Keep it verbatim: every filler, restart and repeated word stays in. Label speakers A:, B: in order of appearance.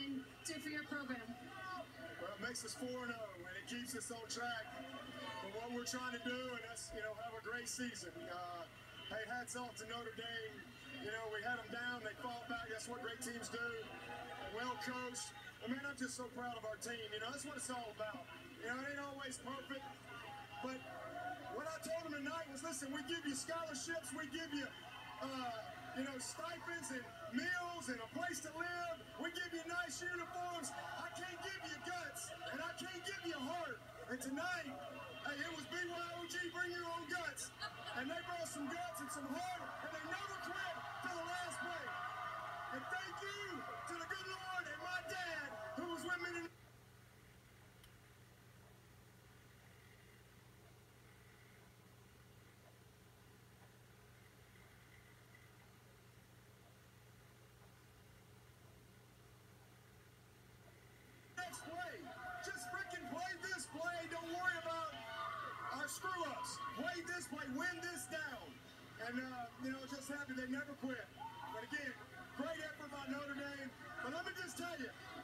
A: win do for your program?
B: Well, it makes us four and oh, and it keeps us on track for what we're trying to do, and that's, you know, have a great season. Uh, hey, hats off to Notre Dame. You know, we had them down, they fought back. That's what great teams do. Well coached. I mean, I'm just so proud of our team. You know, that's what it's all about. You know, it ain't always perfect, but what I told them tonight was, listen, we give you scholarships, we give you, uh, you know, stipends and meals and a place to live. We give you nice uniforms. I can't give you guts, and I can't give you heart. And tonight, hey, it was B Y O G, bring your own guts. And they brought some guts and some heart, and they never quit to the last play. And thank you to the good Lord and my dad, who was with me tonight. Next play. Just freaking play this play. Don't worry about our screw-ups. Play this play. Win this down. And, uh, you know, just happy they never quit. But again, great effort by Notre Dame. But let me just tell you,